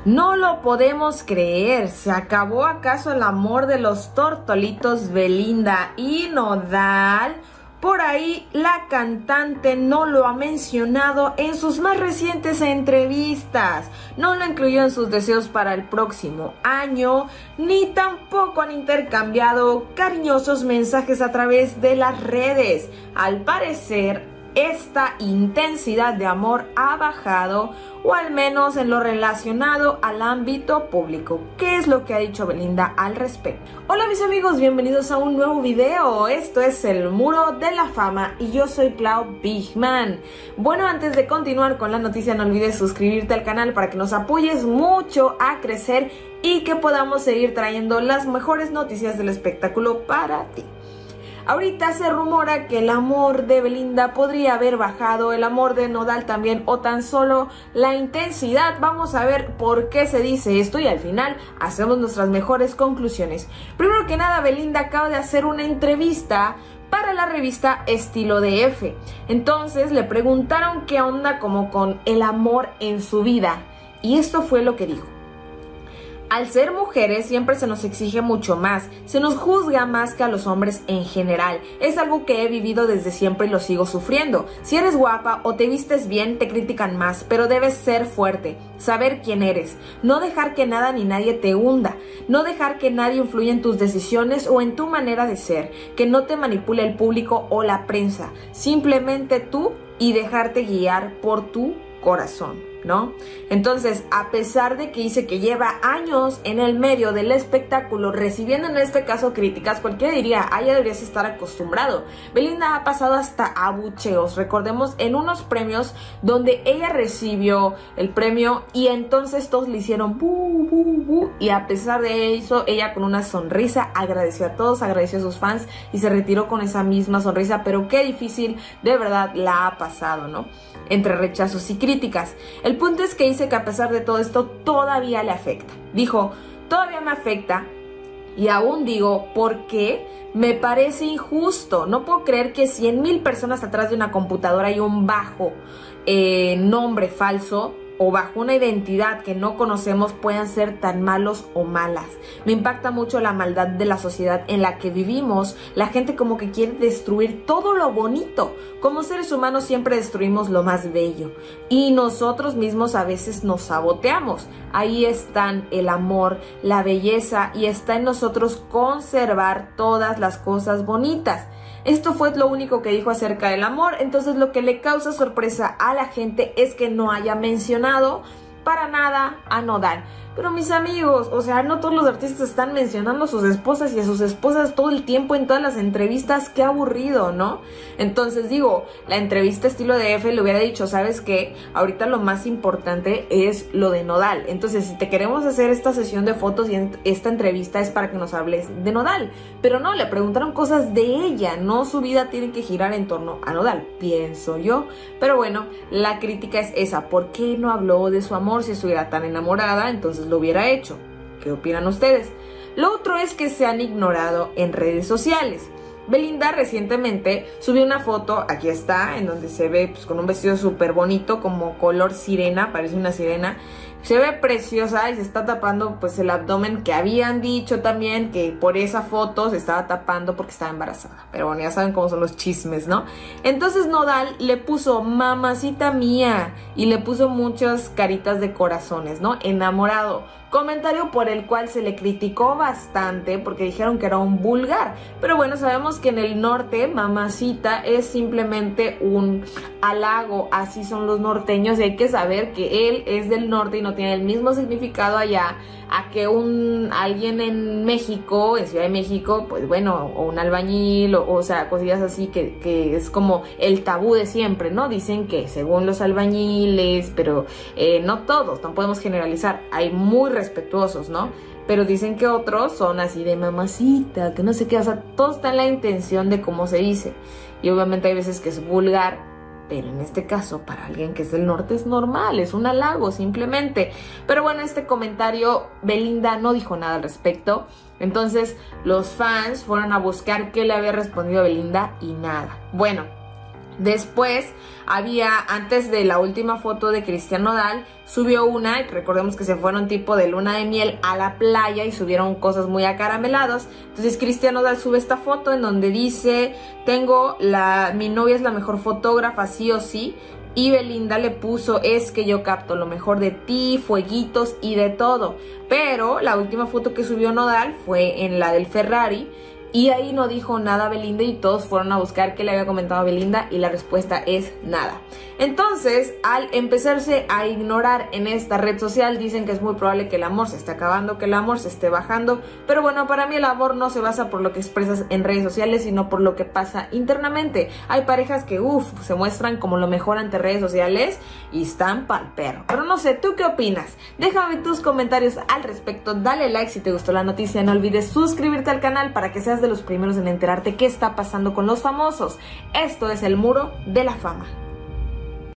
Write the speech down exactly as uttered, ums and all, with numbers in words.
No lo podemos creer, ¿se acabó acaso el amor de los tortolitos Belinda y Nodal? Por ahí la cantante no lo ha mencionado en sus más recientes entrevistas, no lo incluyó en sus deseos para el próximo año, ni tampoco han intercambiado cariñosos mensajes a través de las redes. Al parecer, esta intensidad de amor ha bajado, o al menos en lo relacionado al ámbito público. ¿Qué es lo que ha dicho Belinda al respecto? Hola mis amigos, bienvenidos a un nuevo video. Esto es El Muro de la Fama y yo soy Clau Bigman. Bueno, antes de continuar con la noticia, no olvides suscribirte al canal para que nos apoyes mucho a crecer y que podamos seguir trayendo las mejores noticias del espectáculo para ti. Ahorita se rumora que el amor de Belinda podría haber bajado, el amor de Nodal también, o tan solo la intensidad. Vamos a ver por qué se dice esto y al final hacemos nuestras mejores conclusiones. Primero que nada, Belinda acaba de hacer una entrevista para la revista Estilo D F. Entonces le preguntaron qué onda como con el amor en su vida. Y esto fue lo que dijo. Al ser mujeres siempre se nos exige mucho más, se nos juzga más que a los hombres en general. Es algo que he vivido desde siempre y lo sigo sufriendo. Si eres guapa o te vistes bien, te critican más, pero debes ser fuerte, saber quién eres, no dejar que nada ni nadie te hunda, no dejar que nadie influya en tus decisiones o en tu manera de ser, que no te manipule el público o la prensa, simplemente tú y dejarte guiar por tu corazón, ¿no? Entonces, a pesar de que dice que lleva años en el medio del espectáculo recibiendo en este caso críticas, cualquiera diría, ah, ya deberías estar acostumbrado. Belinda ha pasado hasta abucheos, recordemos, en unos premios donde ella recibió el premio y entonces todos le hicieron bu, bu, bu, y a pesar de eso, ella con una sonrisa agradeció a todos, agradeció a sus fans y se retiró con esa misma sonrisa, pero qué difícil de verdad la ha pasado, ¿no? Entre rechazos y críticas. El punto es que dice que a pesar de todo esto todavía le afecta. Dijo, todavía me afecta y aún digo, ¿por qué? Me parece injusto. No puedo creer que cien mil personas atrás de una computadora y un bajo eh, nombre falso o bajo una identidad que no conocemos puedan ser tan malos o malas. Me impacta mucho la maldad de la sociedad en la que vivimos. La gente como que quiere destruir todo lo bonito. Como seres humanos siempre destruimos lo más bello. Y nosotros mismos a veces nos saboteamos. Ahí están el amor, la belleza y está en nosotros conservar todas las cosas bonitas. Esto fue lo único que dijo acerca del amor, entonces lo que le causa sorpresa a la gente es que no haya mencionado para nada a Nodal. Pero mis amigos, o sea, no todos los artistas están mencionando a sus esposas y a sus esposas todo el tiempo en todas las entrevistas. Qué aburrido, ¿no? Entonces digo, la entrevista Estilo D F le hubiera dicho, ¿sabes qué? Ahorita lo más importante es lo de Nodal. Entonces, si te queremos hacer esta sesión de fotos y esta entrevista es para que nos hables de Nodal. Pero no, le preguntaron cosas de ella, no su vida tiene que girar en torno a Nodal, pienso yo. Pero bueno, la crítica es esa. ¿Por qué no habló de su amor si estuviera tan enamorada? Entonces lo hubiera hecho. ¿Qué opinan ustedes? Lo otro es que se han ignorado en redes sociales. Belinda recientemente subió una foto, aquí está, en donde se ve pues, con un vestido súper bonito, como color sirena, parece una sirena. Se ve preciosa y se está tapando pues el abdomen, que habían dicho también que por esa foto se estaba tapando porque estaba embarazada. Pero bueno, ya saben cómo son los chismes, ¿no? Entonces Nodal le puso mamacita mía y le puso muchas caritas de corazones, ¿no? Enamorado. Comentario por el cual se le criticó bastante porque dijeron que era un vulgar. Pero bueno, sabemos que en el norte mamacita es simplemente un halago. Así son los norteños y hay que saber que él es del norte y no tiene el mismo significado allá a que un alguien en México, en Ciudad de México, pues bueno, o un albañil, o, o sea, cosillas así que, que es como el tabú de siempre, ¿no? Dicen que según los albañiles, pero eh, no todos, no podemos generalizar, hay muy respetuosos, ¿no? Pero dicen que otros son así de mamacita, que no sé qué, o sea, todo está en la intención de cómo se dice, y obviamente hay veces que es vulgar, pero en este caso, para alguien que es del norte es normal, es un halago simplemente. Pero bueno, este comentario, Belinda no dijo nada al respecto. Entonces, los fans fueron a buscar qué le había respondido a Belinda y nada. Bueno, Después había, antes de la última foto de Cristian Nodal, subió una, recordemos que se fueron tipo de luna de miel a la playa y subieron cosas muy acarameladas. Entonces Cristian Nodal sube esta foto en donde dice, tengo la, mi novia es la mejor fotógrafa sí o sí. Y Belinda le puso, es que yo capto lo mejor de ti, fueguitos y de todo. Pero la última foto que subió Nodal fue en la del Ferrari. Y ahí no dijo nada Belinda y todos fueron a buscar qué le había comentado a Belinda y la respuesta es nada. Entonces, al empezarse a ignorar en esta red social, dicen que es muy probable que el amor se esté acabando, que el amor se esté bajando. Pero bueno, para mí el amor no se basa por lo que expresas en redes sociales, sino por lo que pasa internamente. Hay parejas que, uff, se muestran como lo mejor ante redes sociales y están pa'l perro. Pero no sé, ¿tú qué opinas? Déjame tus comentarios al respecto, dale like si te gustó la noticia, no olvides suscribirte al canal para que seas de los primeros en enterarte qué está pasando con los famosos. Esto es el Muro de la Fama.